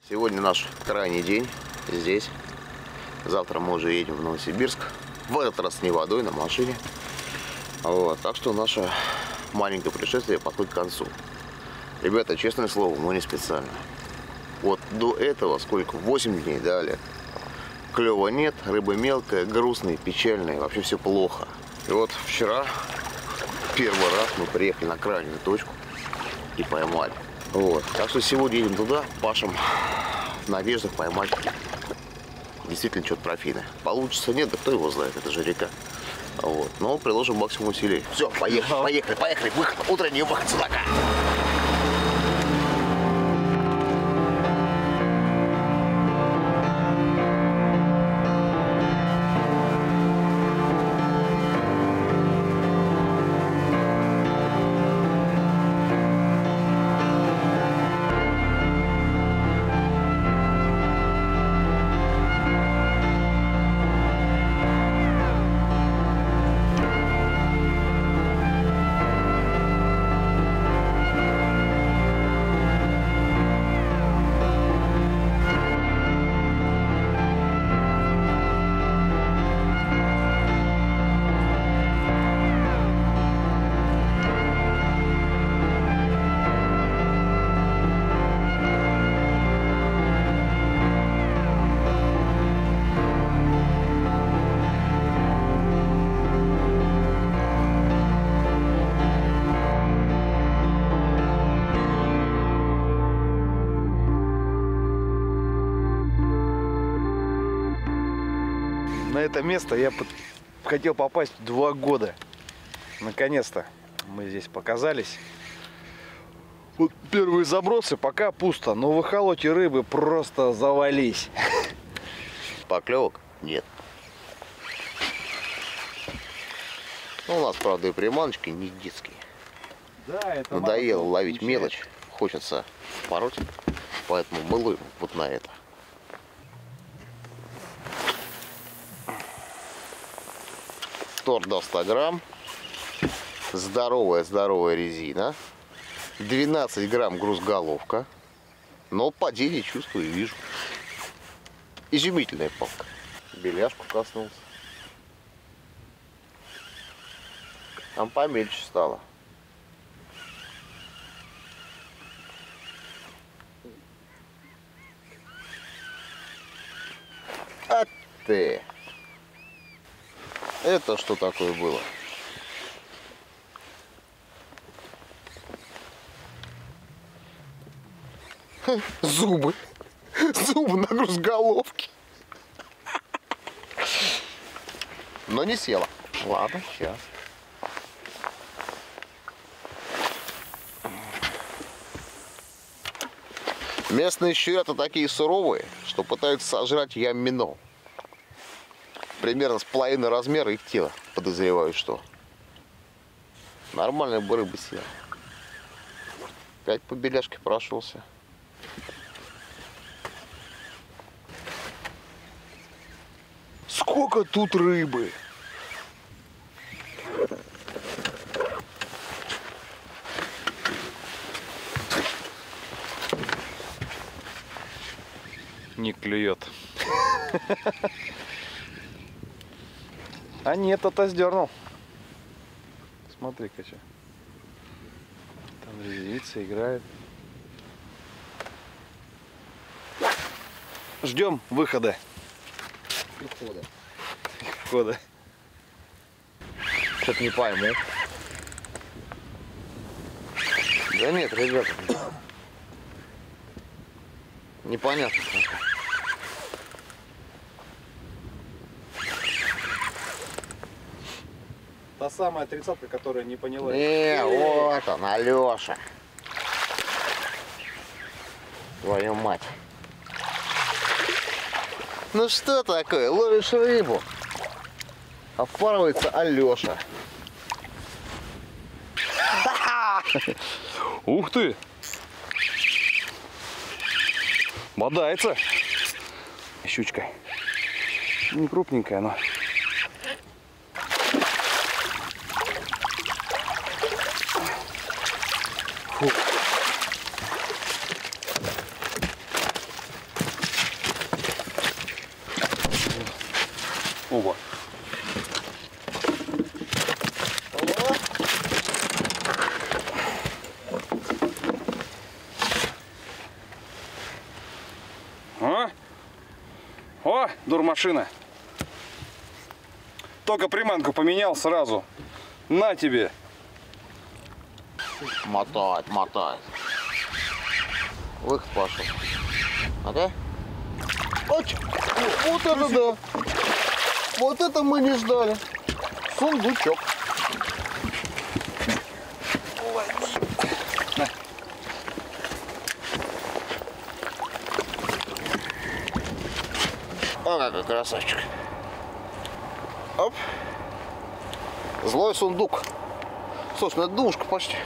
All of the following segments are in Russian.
Сегодня наш крайний день здесь. Завтра мы уже едем в Новосибирск. В этот раз не водой, на машине. Вот. Так что наше маленькое путешествие подходит к концу. Ребята, честное слово, мы не специально. Вот до этого сколько? 8 дней, да, Олег? Клёва нет, рыба мелкая, грустная, печальная, вообще все плохо. И вот вчера первый раз мы приехали на крайнюю точку и поймали. Вот. Так что сегодня едем туда, пашем в надеждах поймать действительно что-то трофейное. Получится, нет, да кто его знает, это же река. Вот. Но приложим максимум усилий. Все, поехали, выход, утренний выход судака. На это место я хотел попасть 2 года. Наконец-то мы здесь показались. Вот первые забросы, пока пусто, но в эхолоте рыбы просто завались. Поклевок нет. Ну, у нас, правда, и приманочки не детские. Да, это надоело ловить мелочь, хочется пороть, поэтому мы ловим вот на это. Торт до 100 грамм, здоровая резина, 12 грамм грузголовка, но падение чувствую и вижу. Изумительная палка. Беляшку коснулся. Там помельче стало. А ты! Это что такое было? Зубы. Зубы на грузголовке. Но не села. Ладно, сейчас. Местные щурята такие суровые, что пытаются сожрать ямино. Примерно с половиной размера их тела, подозреваю, что. Нормальная бы рыба села. Опять по беляшке прошелся. Сколько тут рыбы! Не клюет. А нет, это сдернул. Смотри-ка, что. Там резвится, играет. Ждем выхода. Входа. Что-то не пойму. Да нет, ребята. Непонятно. Та самая 30-ка, которая не поняла. Вот он, Алеша. Твою мать. Ну что такое? Ловишь рыбу. Опарывается Алеша. Ух ты! Бодается. Щучка. Не крупненькая, но. Фу. О, дурмашина. Только приманку поменял сразу. На тебе. Мотает, мотает. Выход пошел. Ага. Оч! Вот это да! Вот это мы не ждали. Сундучок. О, какой красавчик. Оп. Злой сундук. Слушай, ну это душка почти.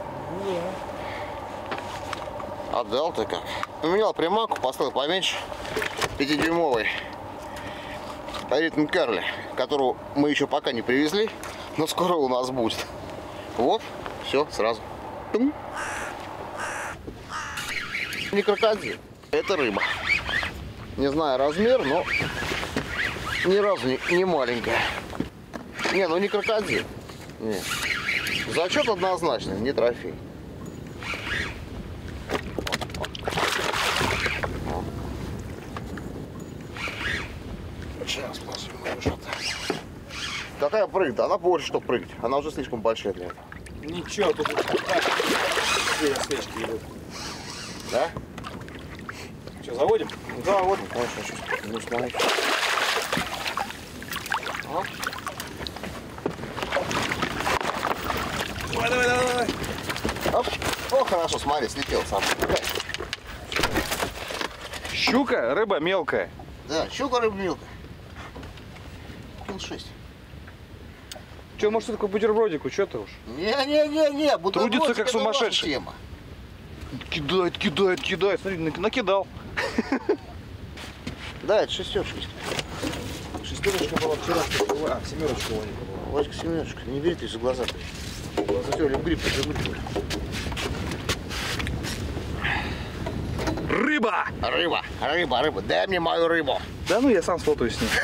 Отдал ты как. Поменял приманку, поставил поменьше. 5-дюймовый ритм Керли, которую мы еще пока не привезли, но скоро у нас будет. Вот, все, сразу. Тум. Не крокодил, это рыба. Не знаю размер, но ни разу не маленькая. Не, ну не крокодил. Нет. Зачет однозначно, не трофей. Сейчас посмотрим. Какая прыгает? Она больше, чтобы прыгать. Она уже слишком большая для этого. Ничего, тут две свечки идут. Да? Что, заводим? Заводим, конечно, сейчас. Ну, смотри. Давай. Оп. О, хорошо, смотри, слетел сам. Щука, рыба мелкая. Да, щука, рыба мелкая. Кил 6. Че, может, такой бутербродику, что ты уж? Не, Трудится как сумасшедший. Тема. Кидает. Смотри, накидал. Да, это шестерочка. Шестерочка была вчера, семерочка у них была. Васька, семерочка, не бери ты за глаза. Затерли в гриб, Рыба! Рыба, дай мне мою рыбу. Да ну, я сам сфотаюсь с ним.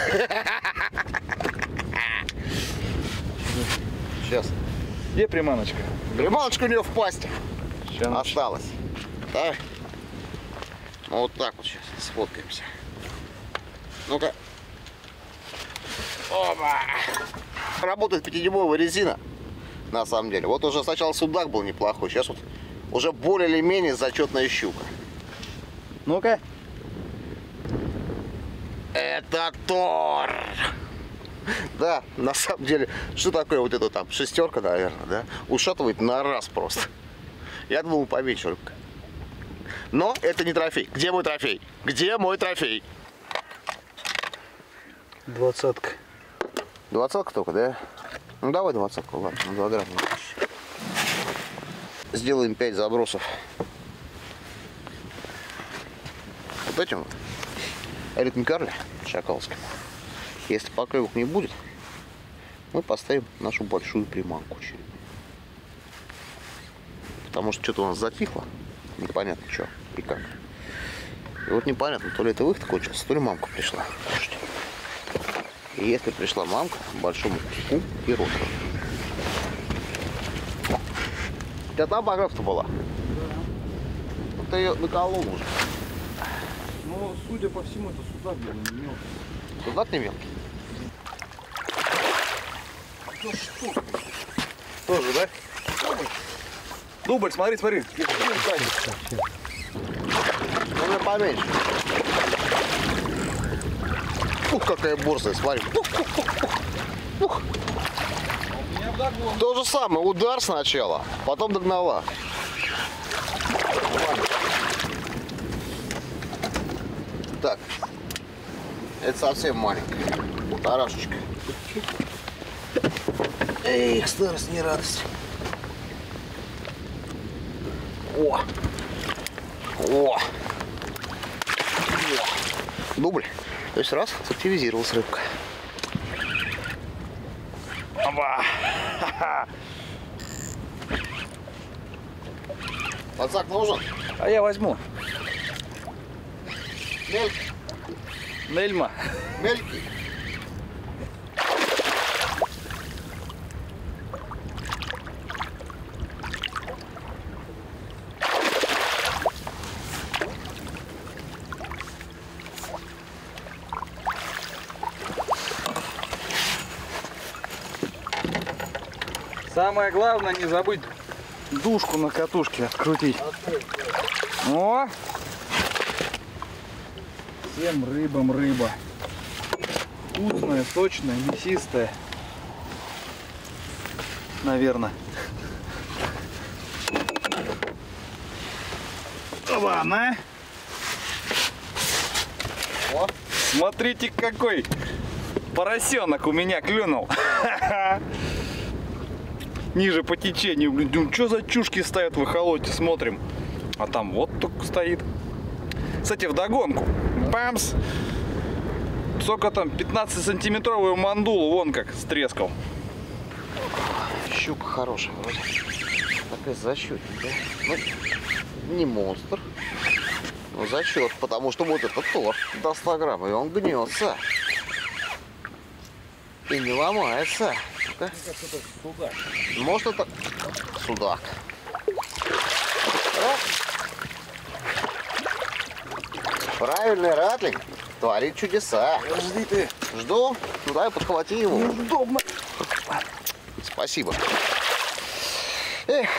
Сейчас. Где приманочка? Приманочка у нее в пасти. Сейчас. Осталось. Так. Ну, вот так вот сейчас сфоткаемся. Ну-ка. Опа. Работает 5-дюймовая резина. На самом деле. Вот уже сначала судак был неплохой. Сейчас вот уже более или менее зачетная щука. Ну-ка. Это Тор. Да, на самом деле, что такое вот это там, шестерка, наверное, да? Ушатывает на раз просто. Я думал, поменьше рыбка. Но это не трофей. Где мой трофей? Где мой трофей? 20-ка. 20-ка только, да? Ну давай 20-ку, ладно, на 2 грамма. Сделаем 5 забросов. Вот этим вот. Ритм Керли шакалским. Если поклевок не будет, мы поставим нашу большую приманку. Потому что что-то у нас затихло. Непонятно что и как. И вот непонятно, то ли это выход кончился, то ли мамка пришла. И если пришла мамка, большому куску и роту. У тебя там поклевка была? Да. Ну, ты ее наколол уже. Ну, судя по всему, это судак был, не мелкий. Судак не мелкий? Ну что? Тоже, да? Дубль, смотри. Нужно поменьше. Ух, какая борзая, смотри. Ух. То же самое, удар сначала, потом догнала. Так, это совсем маленькая, полторашечка. Эх, старость не радость. О! Дубль. То есть раз, активизировалась рыбка. Опа! Подсак нужен? А я возьму. Мелкий. Нельма. Мелкий. Самое главное не забыть дужку на катушке открутить. О! Всем рыбам рыба. Вкусная, сочная, мясистая. Наверное. Ладно. О. Смотрите, какой поросенок у меня клюнул. Ниже по течению. Блин, что за чушки стоят в эхолоте, смотрим. А там вот только стоит. Кстати, вдогонку. Бамс! Сколько там, 15-сантиметровую мандулу, вон как стрескал. Щука хорошая вроде. Такая зачетненькая. Ну, не монстр. Но зачет, потому что вот этот тор до 100 грамм, и он гнется. И не ломается. Ну-ка. Судак. Может, это судак. Правильный ратлинг творит чудеса. Подожди ты. Жду. Ну дай подхвати его. Неудобно. Спасибо. Эх.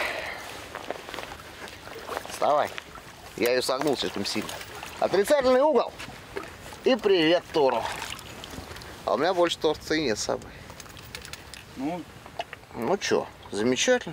Вставай. Я ее согнул слишком сильно. Отрицательный угол. И привет Тору. А у меня больше торца и нет с собой. Ну что, замечательно.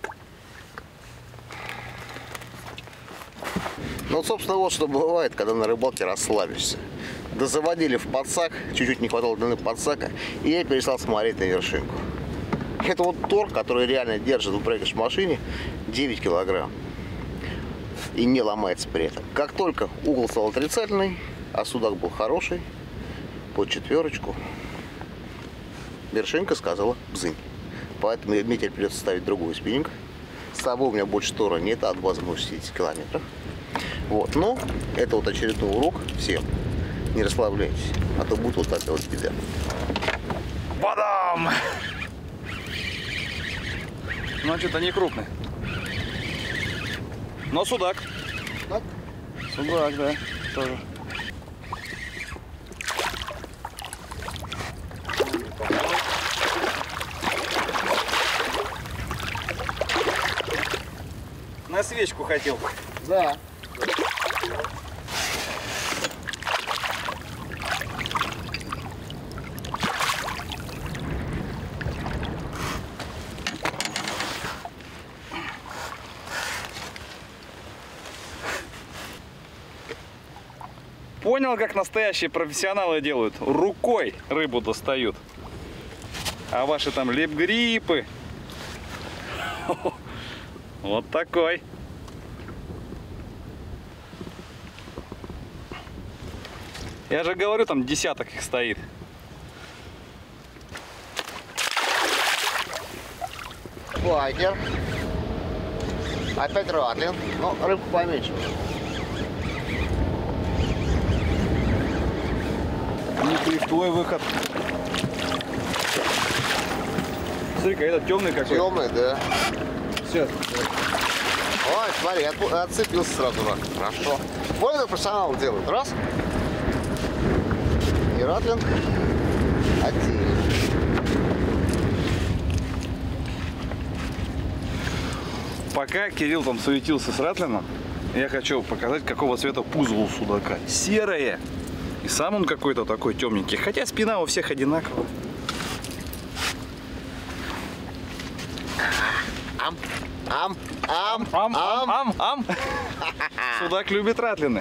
Ну, собственно, вот что бывает, когда на рыбалке расслабишься. Да заводили в подсак, чуть-чуть не хватало длины подсака, и я перестал смотреть на вершинку. Это вот тор, который реально держит в упрыгаешь в машине 9 килограмм. И не ломается при этом. Как только угол стал отрицательный, а судак был хороший, под 4, вершинка сказала бзынь. Поэтому мне теперь придется ставить другой спиннинг. С собой у меня больше тора нет, от базы 60 километров. Вот, но это вот очередной урок всем. Не расслабляйтесь, а то будет вот такая вот беда. Бадам! Ну, что-то не крупный. Но судак. Так? Судак, да, тоже. На свечку хотел. Да. Понял, как настоящие профессионалы делают? Рукой рыбу достают. А ваши там лепгриппы. Вот такой. Я же говорю, там десяток их стоит. Байкер. Опять ратлин. Но рыбку поменьше. Не твой выход. Смотри-ка, этот темный какой. Темный, да. Все. Ой, смотри, отцепился сразу рак. Хорошо. Вот это профессионалы делают. Раз. И ратлинг отдельно. Пока Кирилл там суетился с ратлином, я хочу показать, какого цвета пузо у судака. Серое. И сам он какой-то такой темненький. Хотя спина у всех одинаковая. Ам, ам, ам, Ам, ам. ам, ам. Судак любит ратлины.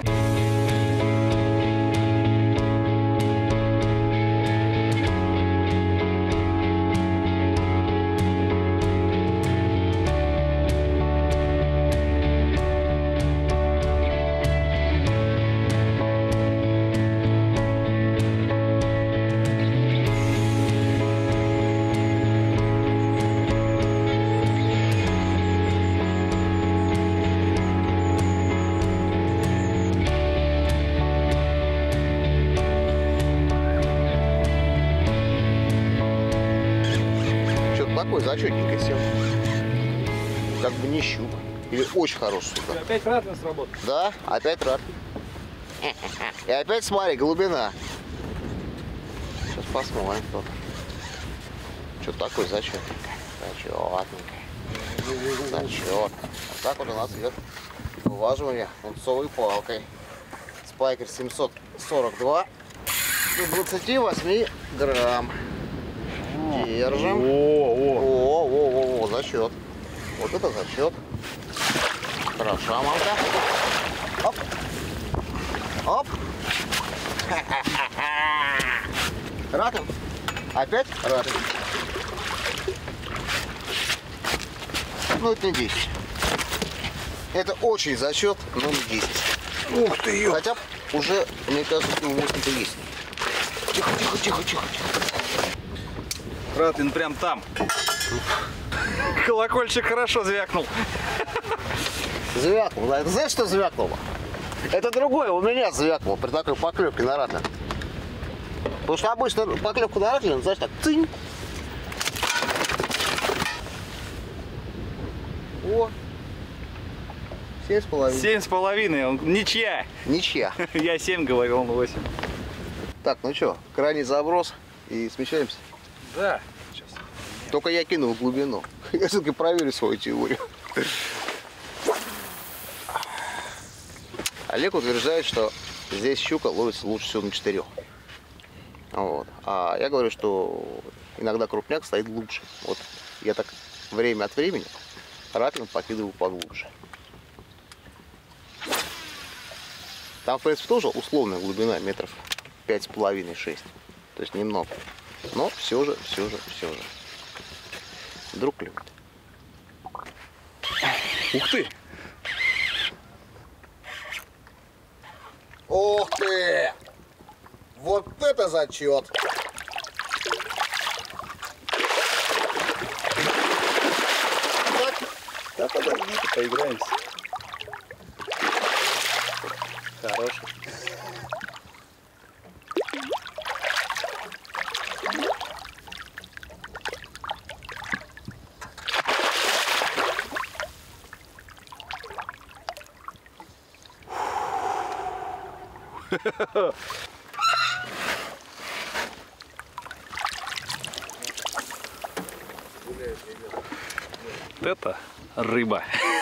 Такой зачетненький сел. Как бы не щук. Или очень хороший судак. Опять ратлин сработал. Да, опять рад. И опять смотри, глубина. Сейчас посмотрим кто. Что такой зачетненький. Зачетненько. Зачет. Вот так вот у нас идет вываживание пунцовой палкой. Спайкер 742 до 28 грамм. Держим. О, зачет. Вот это зачет. Хороша мамка. Оп. Оп. Ратым. Опять ратым. Ну это не 10. Это очень зачет, но не 10. Ух ты, ё! Хотя уже, мне кажется, 8-то есть. Тихо, тихо, тихо, тихо, тихо. Ратвин прям там. Колокольчик хорошо звякнул. Звякнул, да? Это знаешь, что звякнуло? Это другое у меня звякнуло при такой поклевке на ратлин. Потому что обычно поклевку на ратлин, знаешь, так цинь. О, 7,5. 7,5, ничья. Ничья. Я 7 говорил, он 8. Так, ну что, крайний заброс и смещаемся. Да. Сейчас. Только я кинул в глубину. Я все-таки проверю свою теорию. Олег утверждает, что здесь щука ловится лучше всего на 4. Вот. А я говорю, что иногда крупняк стоит глубже. Вот я так время от времени ратлин покидываю поглубже. Там, в принципе, тоже условная глубина метров 5,5-6. То есть немного. Но все же. Вдруг клюет. Ух ты! Ух ты! Вот это зачет! Да подожди, поиграемся. Хороший. Это рыба.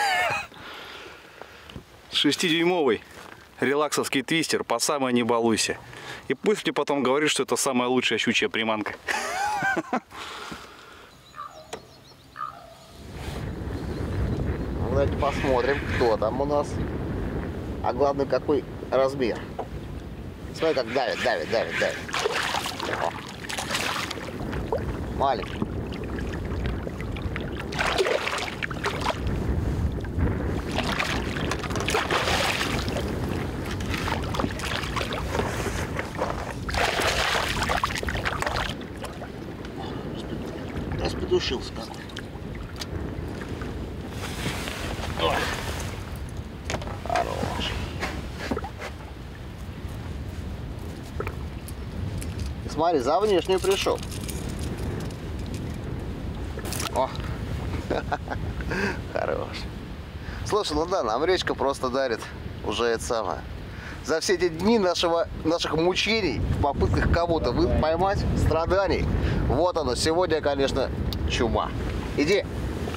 6-дюймовый релаксовский твистер, по самой не балуйся. И пусть мне потом говорит, что это самая лучшая щучья приманка. Давайте посмотрим, кто там у нас. А главное, какой размер. Смотри, как давит. О. Маленький. Распетушился какой. Хороший. Смотри, за внешнюю пришел. О, хорош. Слушай, ну да, нам речка просто дарит уже это самое. За все эти дни наших мучений в попытках кого-то поймать, страданий. Вот оно, сегодня, конечно, чума. Иди.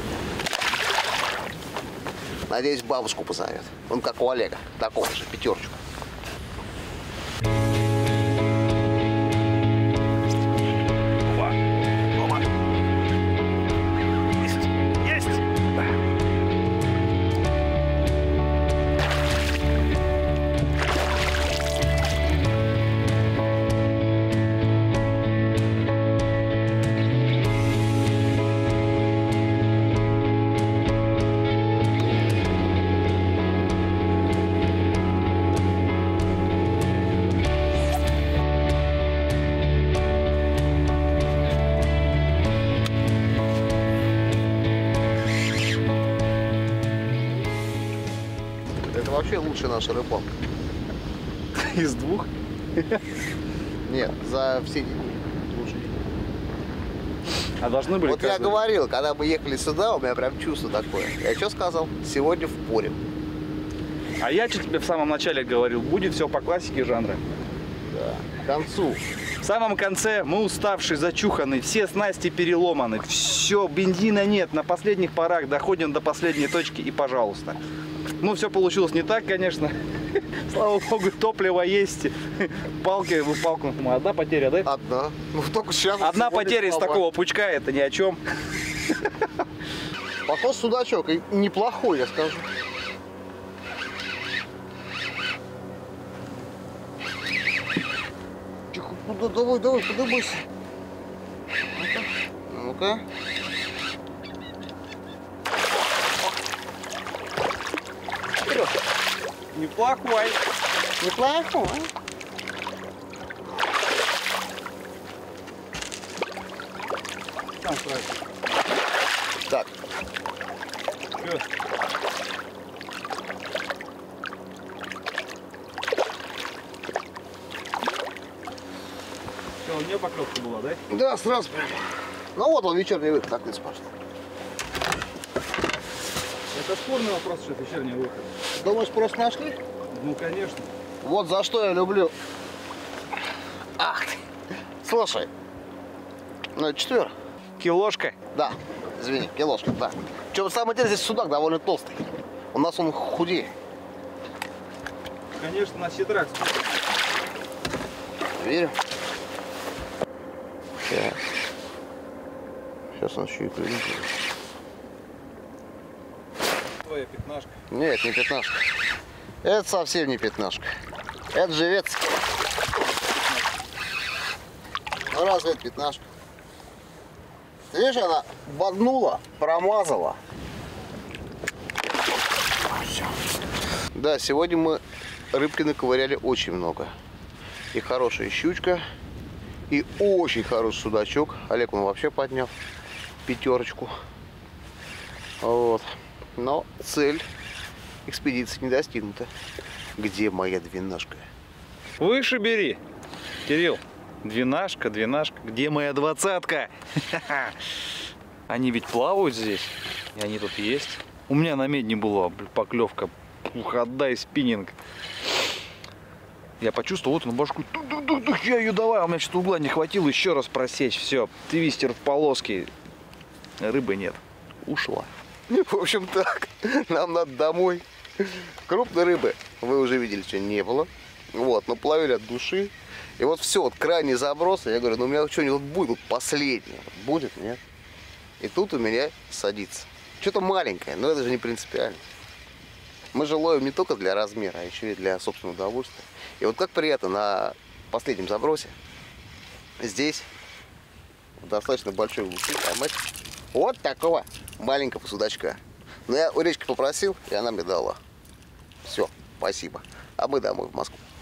Надеюсь, бабушку позовет. Он как у Олега, такого же, 5. Это вообще лучшая наша рыбалка. Из 2? Нет, за все дни лучше. А должны были Вот я каждый- говорил, когда мы ехали сюда, у меня прям чувство такое. Я что сказал? Сегодня впорем. А я что тебе в самом начале говорил, будет все по классике жанра. Да, к концу. В самом конце мы уставшие, зачуханы, все снасти переломаны, все, бензина нет, на последних порах доходим до последней точки и пожалуйста. Ну, все получилось не так, конечно. Слава богу, топливо есть. Палки, одна потеря, да? Одна. Ну, только сейчас. Одна потеря из такого пучка, это ни о чем. Похож судачок, и неплохой, я скажу. Тихо, давай, подымайся. Ну-ка. Неплохой. Неплохой. Так. Чё? Все, у нее поклевка была, да? Да, сразу прям. Ну вот он, вечерний выход, так не спрашивай. Это спорный вопрос, что вечерний выход. Думаешь, просто нашли? Ну, конечно. Вот за что я люблю. Ах ты. Слушай. Ну, это четверг. Килошка. Да. Извини, килошка, да. Что самое интересное, здесь судак довольно толстый. У нас он худее. Конечно, на ситрак. Верю. Сейчас он еще и прилетит. Твоя пятнашка. Нет, не пятнашка. Это совсем не пятнашка. Это живец. Ну разве это пятнашка? Ты видишь, она боднула, промазала. Всё. Да, сегодня мы рыбки наковыряли очень много. И хорошая щучка, и очень хороший судачок. Олег он вообще поднял 5. Вот. Но цель экспедиции не достигнута. Где моя двенашка? Выше бери, Кирилл. Двенашка. Где моя 20-ка? Они ведь плавают здесь. И они тут есть. У меня на медне была поклевка. Ух, отдай спиннинг. Я почувствовал, вот он башку. Я ее давай. У меня что-то угла не хватило еще раз просечь. Все, твистер в полоске. Рыбы нет. Ушла. В общем так, нам надо домой. Крупной рыбы вы уже видели, что не было. Вот, но плавили от души. И вот все, вот крайний заброс. Я говорю, ну у меня что-нибудь будет, вот последнее. Будет, нет? И тут у меня садится. Что-то маленькое, но это же не принципиально. Мы же ловим не только для размера, а еще и для собственного удовольствия. И вот как приятно на последнем забросе здесь в достаточно большой глубине поймать вот такого маленького судачка. Но я у речки попросил, и она мне дала. Все, спасибо. А мы домой в Москву.